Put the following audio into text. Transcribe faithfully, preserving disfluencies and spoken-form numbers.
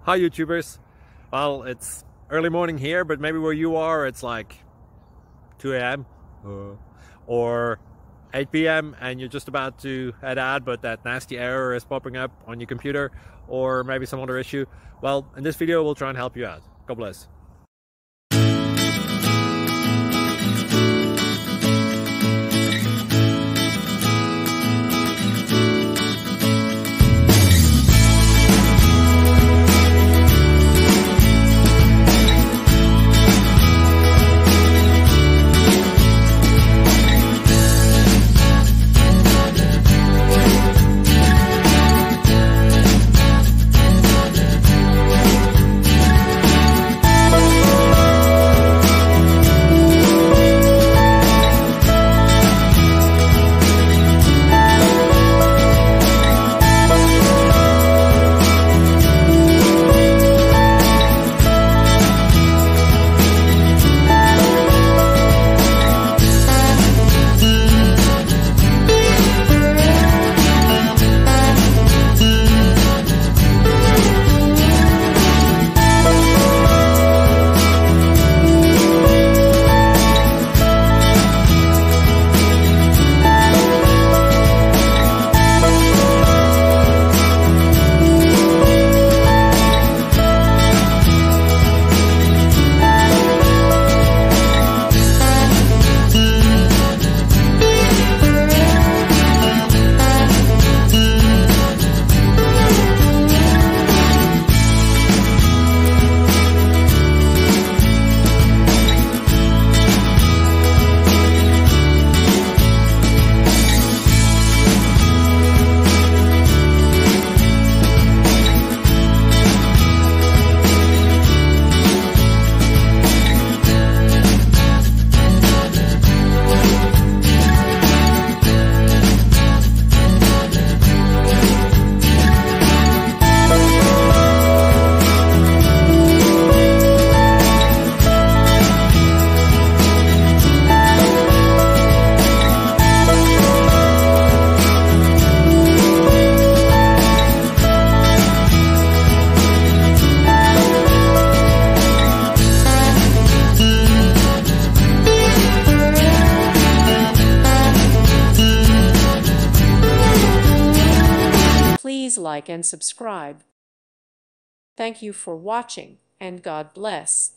Hi YouTubers. Well, it's early morning here, but maybe where you are it's like two A M uh, or eight P M and you're just about to head out, but that nasty error is popping up on your computer, or maybe some other issue. Well, in this video we'll try and help you out. God bless. Please like and subscribe. Thank you for watching, and God bless.